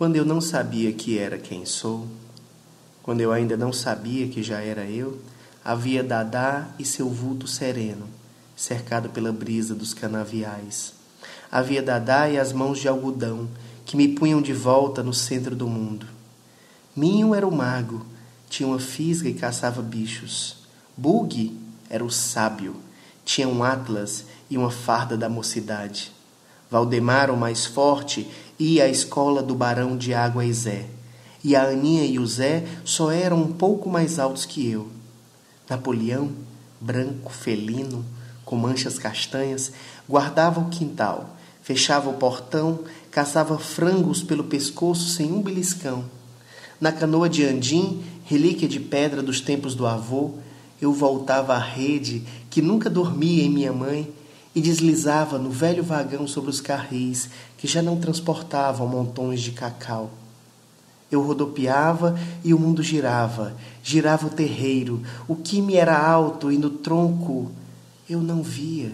Quando eu não sabia que era quem sou, quando eu ainda não sabia que já era eu, havia Dadá e seu vulto sereno, cercado pela brisa dos canaviais. Havia Dadá e as mãos de algodão, que me punham de volta no centro do mundo. Minho era o mago, tinha uma fisga e caçava bichos. Bug era o sábio, tinha um atlas e uma farda da mocidade. Valdemar, o mais forte, ia à escola do barão de Água-Izé, e a Aninha e o Zé só eram um pouco mais altos que eu. Napoleão, branco, felino, com manchas castanhas, guardava o quintal, fechava o portão, caçava frangos pelo pescoço sem um beliscão. Na canoa de Andim, relíquia de pedra dos tempos do avô, eu voltava à rede que nunca dormia em minha mãe e deslizava no velho vagão sobre os carris que já não transportavam montões de cacau. Eu rodopiava e o mundo girava, girava o terreiro, o quime era alto e no tronco eu não via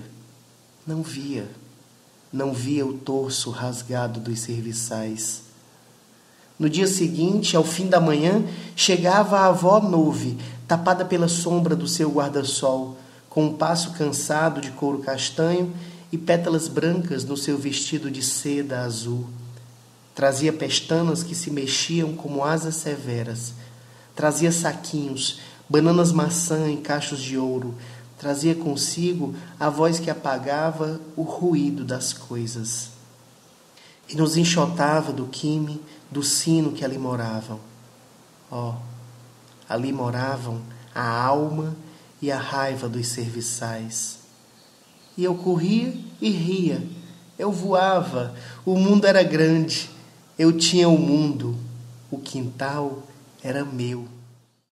o torso rasgado dos serviçais. No dia seguinte, ao fim da manhã, chegava a avó Nouve, tapada pela sombra do seu guarda-sol, com um passo cansado de couro castanho e pétalas brancas no seu vestido de seda azul. Trazia pestanas que se mexiam como asas severas. Trazia saquinhos, bananas maçã em cachos de ouro. Trazia consigo a voz que apagava o ruído das coisas. E nos enxotava do quime, do sino que ali moravam. Ali moravam a alma e a raiva dos serviçais. E eu corria e ria. Eu voava. O mundo era grande. Eu tinha o mundo. O quintal era meu.